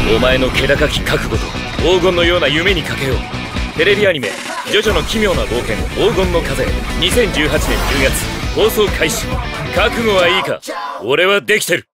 お前の気高き覚悟と黄金のような夢にかけよう。テレビアニメ「ジョジョの奇妙な冒険黄金の風」2018年10月放送開始。覚悟はいいか？俺はできてる。